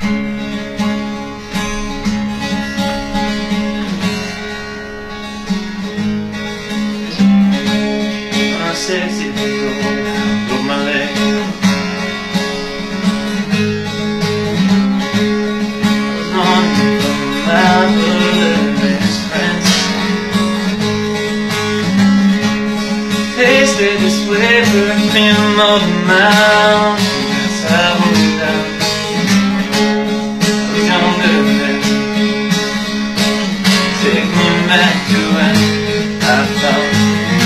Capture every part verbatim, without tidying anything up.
Sexy door, broke my leg. I was running from my other best friends. Tasted this way for a film of a mouth. Yes, I was down. I was younger then. Take me back to when I found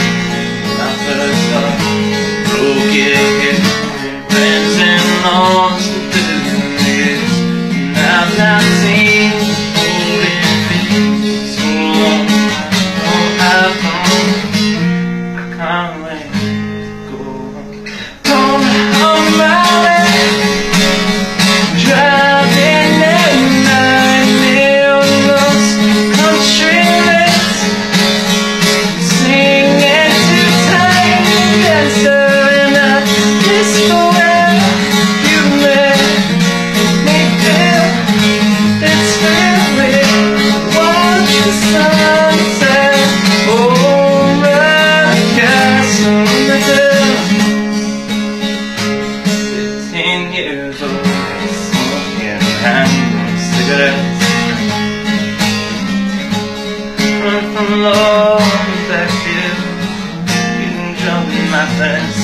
broke it, friends and lost the billion years. Now I've seen holding me so long. Oh, I've gone, I can't wait to go home. Going on my way, driving at night near those country lanes, singing to time dancers. Years old, smoking hand cigarettes. Run from love back here, getting drunk in my pants.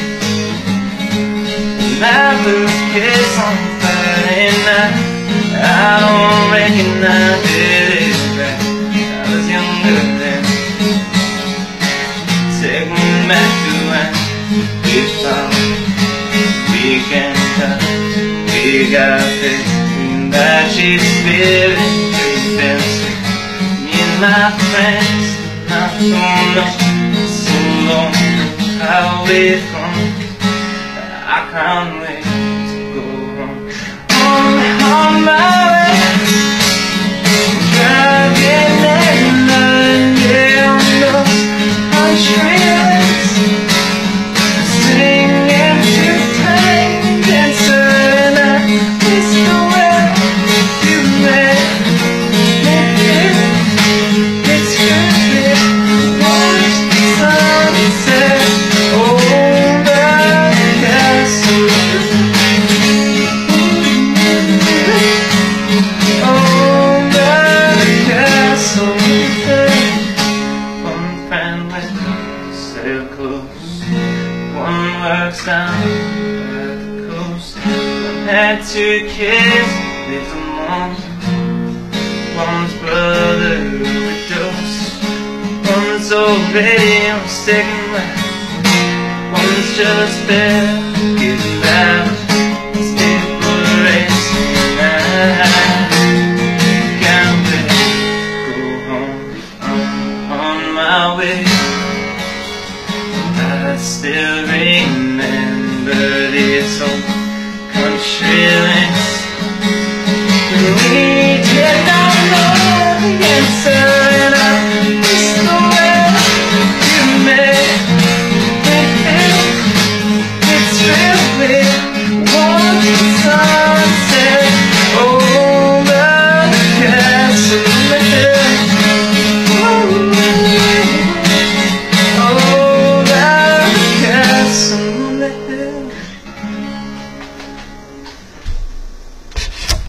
My first kiss on Friday night, I don't reckon I did it right. I was younger then. Take me back to when we found weekend. We got this that she's feeling creeping. Me and my friends, not so long, so long away from. I can't wait to go home. On, on my way, driving at night, yeah, on those country lanes, singing to time dancers. One works down at the coast. One had two kids, little mom. One's brother overdose. One's already on second life. One's just there getting out. Still for the rest of the night. Can't wait to go home. I'm on my way. I still remember these old country lanes.